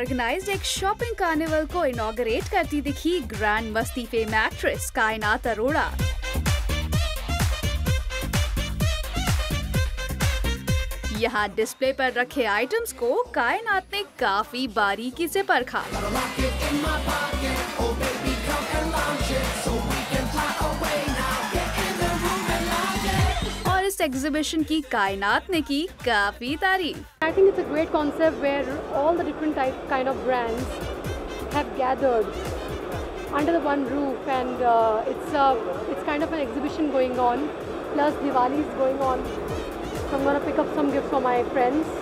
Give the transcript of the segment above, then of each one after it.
Organised एक shopping carnival को inaugurate करती दिखी ग्रैंड मस्ती फेम एक्ट्रेस कायनात अरोड़ा। यहाँ डिस्प्ले पर रखे आइटम्स को कायनात ने काफी बारीकी से परखा। और इस एग्जीबिशन की कायनात ने की काफी तारीफ। I think it's a great concept where all the different kind of brands have gathered under the one roof, and it's kind of an exhibition going on. Plus Diwali is going on. So I'm gonna pick up some gifts for my friends.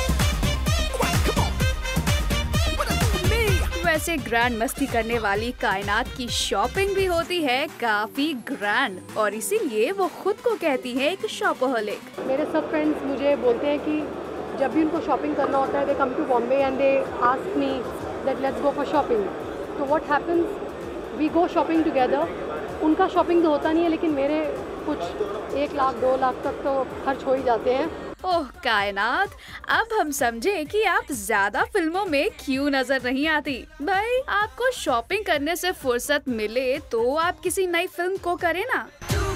वैसे grand मस्ती करने वाली कायनात की shopping भी होती है काफी ग्रैंड, और इसीलिए वो खुद को कहती है एक शॉपaholic। मेरे सब फ्रेंड्स मुझे बोलते हैं कि जब भी उनको शॉपिंग करना होता है, they come to Bombay and they ask me that let's go for shopping. So what happens? We go shopping together. उनका शॉपिंग तो होता नहीं है, लेकिन मेरे कुछ 1 लाख 2 लाख तक तो खर्च हो ही जाते हैं। ओह कायनात, अब हम समझे कि आप ज्यादा फिल्मों में क्यों नजर नहीं आती। भाई, आपको शॉपिंग करने से फुर्सत मिले तो आप किसी नई फिल्म को करें ना।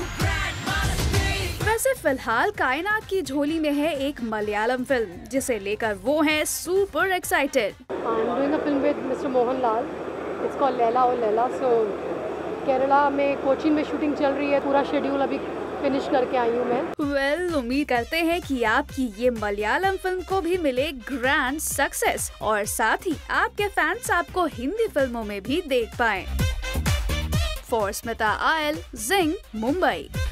वैसे फिलहाल कायनात की झोली में है एक मलयालम फिल्म, जिसे लेकर वो है super excited. I am doing a film with mister Mohanlal. It's called Laila O Laila. So Kerala में कोचीन में शूटिंग चल रही है। पूरा शेड्यूल अभी फिनिश करके आई हूँ मैं। वेल, उम्मीद करते हैं कि आपकी ये मलयालम फिल्म को भी मिले ग्रैंड सक्सेस, और साथ ही आपके फैंस आपको हिंदी फिल्मों में भी देख पाएं। फॉर स्मिता आयल, जिंग, मुंबई।